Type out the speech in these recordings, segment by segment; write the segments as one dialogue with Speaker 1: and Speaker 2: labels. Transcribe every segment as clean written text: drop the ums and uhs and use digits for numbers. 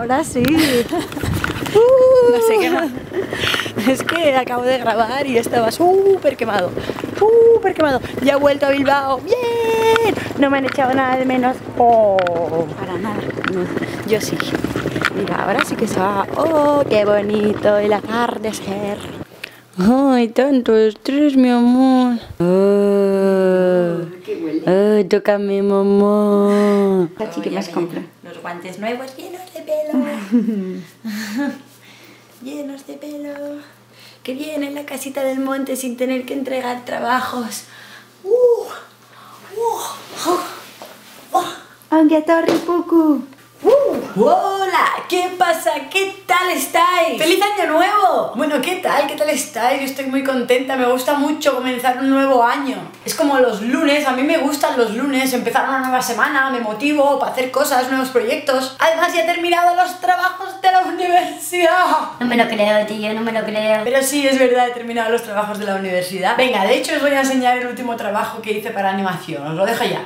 Speaker 1: ahora sí.
Speaker 2: No sé qué más.
Speaker 1: Es que acabo de grabar y estaba súper quemado. Súper quemado. Ya he vuelto a Bilbao. ¡Bien! No me han echado nada de menos. ¡Oh!
Speaker 2: Para nada.
Speaker 1: No, yo sí. Mira, ahora sí que se va. ¡Oh, qué bonito el atardecer! ¡Ay, tanto estrés, mi amor! ¡Oh!
Speaker 2: ¡Qué huele!
Speaker 1: ¡Ay, tócame, mamá!
Speaker 2: Así que más compra.
Speaker 1: Los guantes nuevos llenos de pelo. Llenos de pelo. Que bien en la casita del monte sin tener que entregar trabajos.
Speaker 2: Aunque torre poco.
Speaker 1: ¡Hola! ¿Qué pasa? ¿Qué tal estáis? ¡Feliz año nuevo! Bueno, ¿qué tal? ¿Qué tal estáis? Yo estoy muy contenta, me gusta mucho comenzar un nuevo año. Es como los lunes, a mí me gustan los lunes, empezar una nueva semana, me motivo para hacer cosas, nuevos proyectos. Además ya he terminado los trabajos de la universidad.
Speaker 2: No me lo creo, tío, no me lo creo.
Speaker 1: Pero sí, es verdad, he terminado los trabajos de la universidad. Venga, de hecho os voy a enseñar el último trabajo que hice para animación, os lo dejo ya.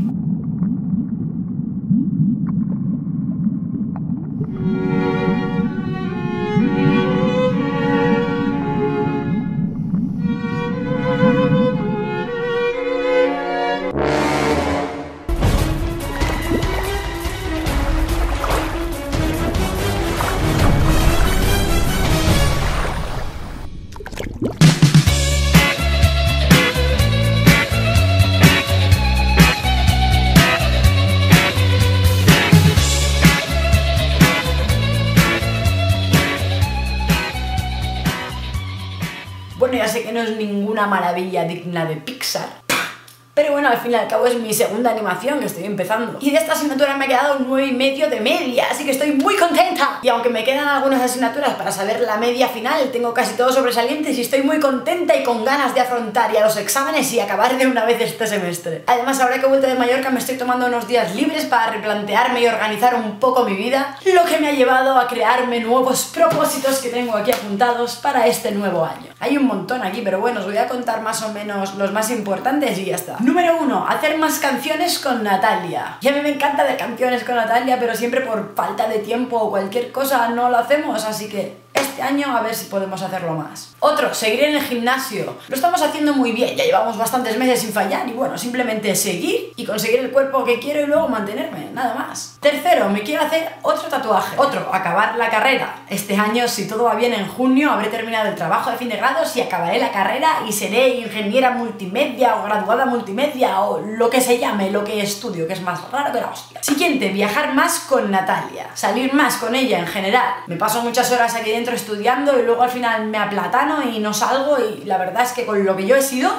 Speaker 1: Bueno, ya sé que no es ninguna maravilla digna de Pixar, pero bueno, al fin y al cabo es mi segunda animación que estoy empezando. Y de esta asignatura me ha quedado un 9,5 de media, así que estoy muy contenta. Y aunque me quedan algunas asignaturas para saber la media final, tengo casi todos sobresalientes y estoy muy contenta y con ganas de afrontar ya los exámenes y acabar de una vez este semestre. Además, ahora que he vuelto de Mallorca me estoy tomando unos días libres para replantearme y organizar un poco mi vida, lo que me ha llevado a crearme nuevos propósitos que tengo aquí apuntados para este nuevo año. Hay un montón aquí, pero bueno, os voy a contar más o menos los más importantes y ya está. Número 1. Hacer más canciones con Natalia. Y a mí me encanta hacer canciones con Natalia, pero siempre por falta de tiempo o cualquier cosa no lo hacemos, así que este año a ver si podemos hacerlo más. Otro, seguir en el gimnasio. Lo estamos haciendo muy bien, ya llevamos bastantes meses sin fallar y bueno, simplemente seguir y conseguir el cuerpo que quiero y luego mantenerme, nada más. Tercero, me quiero hacer otro tatuaje. Otro, acabar la carrera. Este año, si todo va bien, en junio habré terminado el trabajo de fin de grados y acabaré la carrera y seré ingeniera multimedia o graduada multimedia o lo que se llame, lo que estudio, que es más raro que la hostia. Siguiente, viajar más con Natalia. Salir más con ella en general. Me paso muchas horas aquí dentro estudiando y luego al final me aplatano y no salgo y la verdad es que con lo que yo he sido,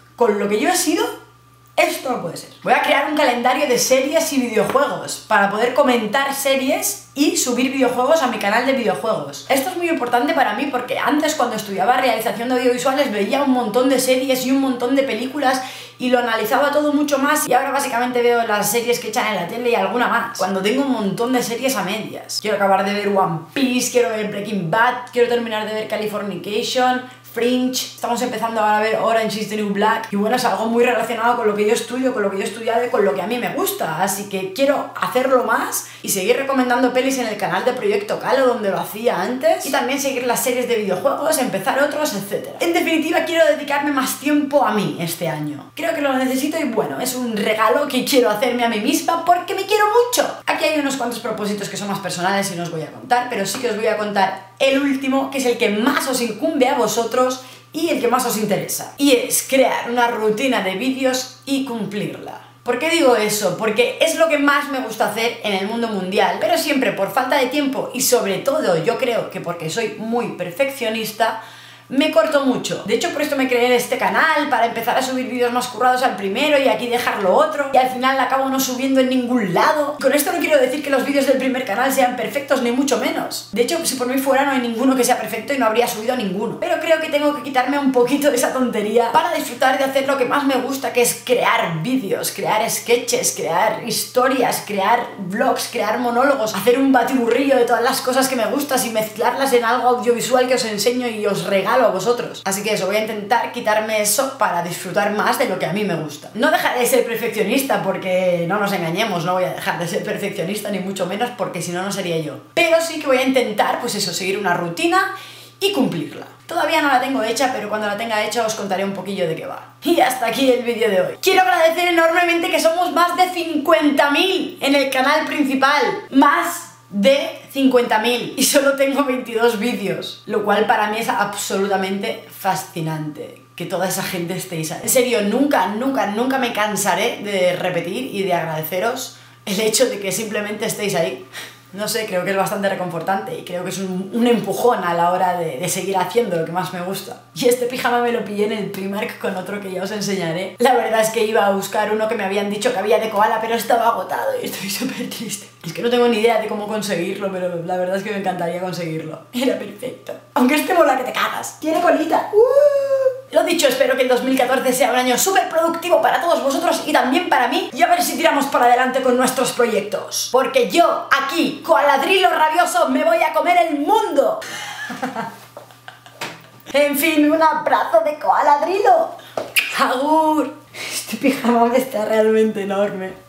Speaker 1: esto no puede ser. Voy a crear un calendario de series y videojuegos para poder comentar series y subir videojuegos a mi canal de videojuegos. Esto es muy importante para mí porque antes cuando estudiaba realización de audiovisuales veía un montón de series y un montón de películas y lo analizaba todo mucho más y ahora básicamente veo las series que echan en la tele y alguna más. Cuando tengo un montón de series a medias. Quiero acabar de ver One Piece, quiero ver Breaking Bad, quiero terminar de ver Californication, Fringe, estamos empezando ahora a ver Orange is the New Black y bueno, es algo muy relacionado con lo que yo estudio, con lo que yo he estudiado y con lo que a mí me gusta, así que quiero hacerlo más y seguir recomendando pelis en el canal de Proyecto Calo donde lo hacía antes y también seguir las series de videojuegos, empezar otros, etc. En definitiva, quiero dedicarme más tiempo a mí este año. Creo que lo necesito y bueno, es un regalo que quiero hacerme a mí misma porque me quiero mucho. Aquí hay unos cuantos propósitos que son más personales y no os voy a contar, pero sí que os voy a contar el último, que es el que más os incumbe a vosotros y el que más os interesa. Y es crear una rutina de vídeos y cumplirla. ¿Por qué digo eso? Porque es lo que más me gusta hacer en el mundo mundial, pero siempre por falta de tiempo y sobre todo yo creo que porque soy muy perfeccionista, me corto mucho. De hecho, por esto me creé este canal, para empezar a subir vídeos más currados al primero y aquí dejar lo otro, y al final acabo no subiendo en ningún lado. Con esto no quiero decir que los vídeos del primer canal sean perfectos, ni mucho menos. De hecho, si por mí fuera, no hay ninguno que sea perfecto y no habría subido ninguno. Pero creo que tengo que quitarme un poquito de esa tontería para disfrutar de hacer lo que más me gusta, que es crear vídeos, crear sketches, crear historias, crear vlogs, crear monólogos, hacer un batiburrillo de todas las cosas que me gustan y mezclarlas en algo audiovisual que os enseño y os regalo regalo a vosotros. Así que eso, voy a intentar quitarme eso para disfrutar más de lo que a mí me gusta. No dejaré de ser perfeccionista porque no nos engañemos, no voy a dejar de ser perfeccionista ni mucho menos porque si no, no sería yo. Pero sí que voy a intentar, pues eso, seguir una rutina y cumplirla. Todavía no la tengo hecha, pero cuando la tenga hecha os contaré un poquillo de qué va. Y hasta aquí el vídeo de hoy. Quiero agradecer enormemente que somos más de 50.000 en el canal principal. Más de 50.000 y solo tengo 22 vídeos, lo cual para mí es absolutamente fascinante que toda esa gente estéis ahí. En serio, nunca me cansaré de repetir y de agradeceros el hecho de que simplemente estéis ahí. No sé, creo que es bastante reconfortante y creo que es un empujón a la hora de seguir haciendo lo que más me gusta. Y este pijama me lo pillé en el Primark con otro que ya os enseñaré. La verdad es que iba a buscar uno que me habían dicho que había de koala, pero estaba agotado y estoy súper triste. Es que no tengo ni idea de cómo conseguirlo, pero la verdad es que me encantaría conseguirlo. Era perfecto. Aunque este mola que te cagas. Tiene colita. Lo dicho, espero que el 2014 sea un año súper productivo para todos vosotros y también para mí. Y a ver si tiramos para adelante con nuestros proyectos. Porque yo, aquí, Koaladrilo rabioso, me voy a comer el mundo. En fin, un abrazo de Koaladrilo. Agur. Este pijama me está realmente enorme.